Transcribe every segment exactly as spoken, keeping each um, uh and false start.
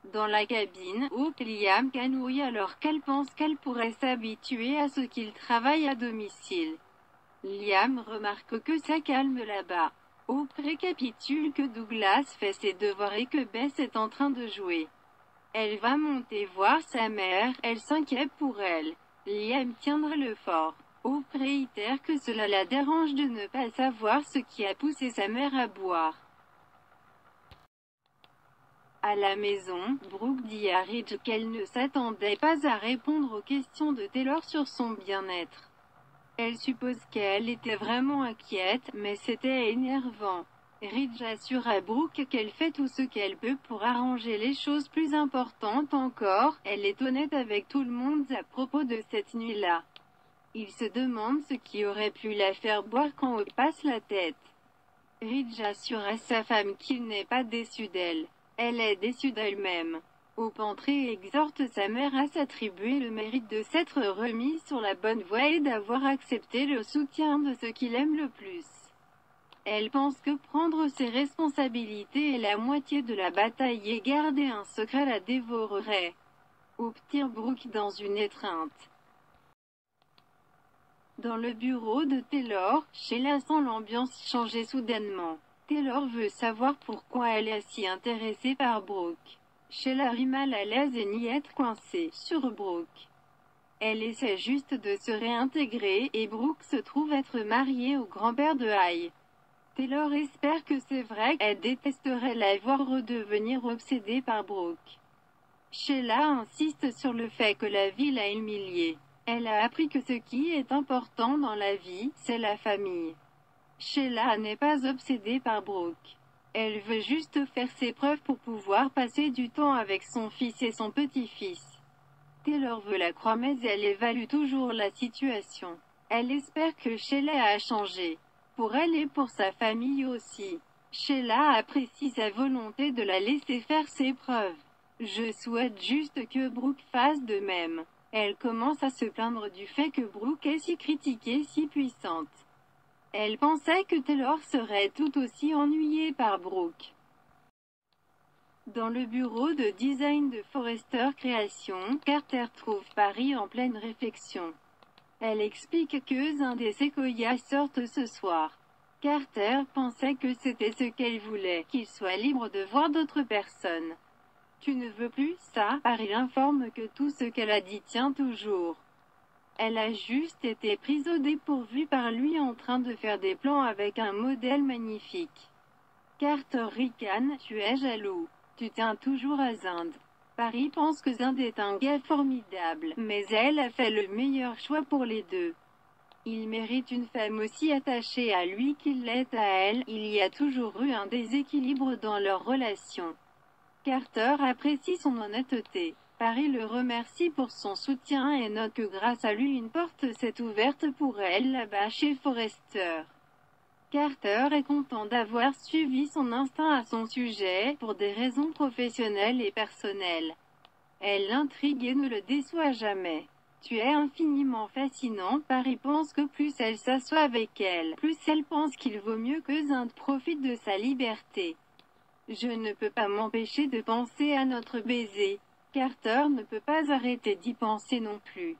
Dans la cabine, Hope et Liam canouillent alors qu'elle pense qu'elle pourrait s'habituer à ce qu'il travaille à domicile. Liam remarque que ça calme là-bas. Hope récapitule que Douglas fait ses devoirs et que Bess est en train de jouer. Elle va monter voir sa mère, elle s'inquiète pour elle. Liam tiendra le fort. Hope réitère que cela la dérange de ne pas savoir ce qui a poussé sa mère à boire. À la maison, Brooke dit à Ridge qu'elle ne s'attendait pas à répondre aux questions de Taylor sur son bien-être. Elle suppose qu'elle était vraiment inquiète, mais c'était énervant. Ridge assure à Brooke qu'elle fait tout ce qu'elle peut pour arranger les choses plus importantes encore. Elle est honnête avec tout le monde à propos de cette nuit-là. Il se demande ce qui aurait pu la faire boire quand Hope passe la tête. Ridge assure à sa femme qu'il n'est pas déçu d'elle. Elle est déçue d'elle-même. Hope entre et exhorte sa mère à s'attribuer le mérite de s'être remise sur la bonne voie et d'avoir accepté le soutien de ceux qu'il aime le plus. Elle pense que prendre ses responsabilités est la moitié de la bataille et garder un secret la dévorerait. Hope tire Brooke dans une étreinte. Dans le bureau de Taylor, Sheila sent l'ambiance changer soudainement. Taylor veut savoir pourquoi elle est si intéressée par Brooke. Sheila rit mal à l'aise et nie être coincée sur Brooke. Elle essaie juste de se réintégrer, et Brooke se trouve être mariée au grand-père de Hay. Taylor espère que c'est vrai, elle détesterait la voir redevenir obsédée par Brooke. Sheila insiste sur le fait que la vie l'a humiliée. Elle a appris que ce qui est important dans la vie, c'est la famille. Sheila n'est pas obsédée par Brooke. Elle veut juste faire ses preuves pour pouvoir passer du temps avec son fils et son petit-fils. Taylor veut la croire mais elle évalue toujours la situation. Elle espère que Sheila a changé. Pour elle et pour sa famille aussi. Sheila apprécie sa volonté de la laisser faire ses preuves. Je souhaite juste que Brooke fasse de même. Elle commence à se plaindre du fait que Brooke est si critiquée, si puissante. Elle pensait que Taylor serait tout aussi ennuyée par Brooke. Dans le bureau de design de Forrester Création, Carter trouve Paris en pleine réflexion. Elle explique que un des séquoias sortent ce soir. Carter pensait que c'était ce qu'elle voulait, qu'il soit libre de voir d'autres personnes. Tu ne veux plus ça? Paris informe que tout ce qu'elle a dit tient toujours. Elle a juste été prise au dépourvu par lui en train de faire des plans avec un modèle magnifique. Carter ricane, tu es jaloux. Tu tiens toujours à Zind. Paris pense que Zind est un gars formidable, mais elle a fait le meilleur choix pour les deux. Il mérite une femme aussi attachée à lui qu'il l'est à elle. Il y a toujours eu un déséquilibre dans leur relation. Carter apprécie son honnêteté. Paris le remercie pour son soutien et note que grâce à lui une porte s'est ouverte pour elle là-bas chez Forrester. Carter est content d'avoir suivi son instinct à son sujet, pour des raisons professionnelles et personnelles. Elle l'intrigue et ne le déçoit jamais. Tu es infiniment fascinant. Paris pense que plus elle s'assoit avec elle, plus elle pense qu'il vaut mieux que Zind profite de sa liberté. Je ne peux pas m'empêcher de penser à notre baiser. Carter ne peut pas arrêter d'y penser non plus.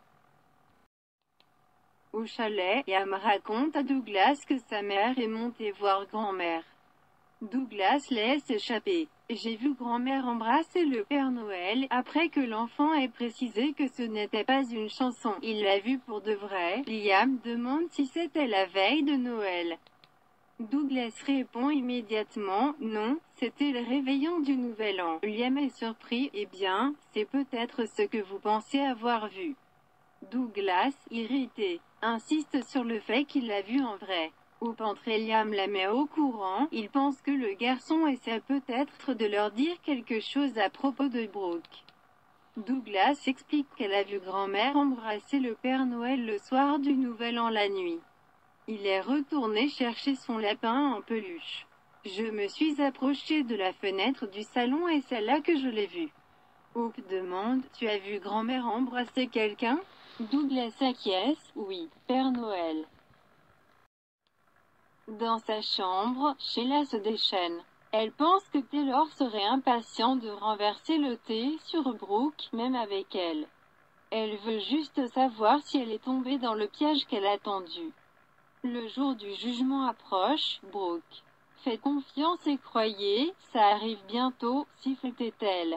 Au chalet, Liam raconte à Douglas que sa mère est montée voir grand-mère. Douglas laisse échapper. J'ai vu grand-mère embrasser le Père Noël, après que l'enfant ait précisé que ce n'était pas une chanson. Il l'a vu pour de vrai. Liam demande si c'était la veille de Noël. Douglas répond immédiatement, non, c'était le réveillon du Nouvel An. Liam est surpris, eh bien, c'est peut-être ce que vous pensez avoir vu. Douglas, irrité, insiste sur le fait qu'il l'a vu en vrai. Hope entre et Liam la met au courant, il pense que le garçon essaie peut-être de leur dire quelque chose à propos de Brooke. Douglas explique qu'elle a vu grand-mère embrasser le Père Noël le soir du Nouvel An la nuit. Il est retourné chercher son lapin en peluche. Je me suis approché de la fenêtre du salon et c'est là que je l'ai vu. Hope demande, tu as vu grand-mère embrasser quelqu'un? Douglas acquiesce, oui, Père Noël. Dans sa chambre, Sheila se déchaîne. Elle pense que Taylor serait impatient de renverser le thé sur Brooke, même avec elle. Elle veut juste savoir si elle est tombée dans le piège qu'elle a tendu. Le jour du jugement approche. Brooke. Faites confiance et croyez, ça arrive bientôt, sifflait-elle.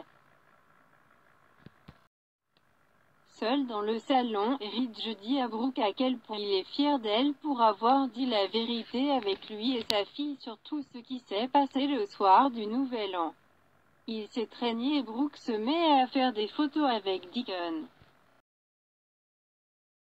Seul dans le salon, Ridge dit à Brooke à quel point il est fier d'elle pour avoir dit la vérité avec lui et sa fille sur tout ce qui s'est passé le soir du Nouvel An. Il s'étreignit et Brooke se met à faire des photos avec Deacon.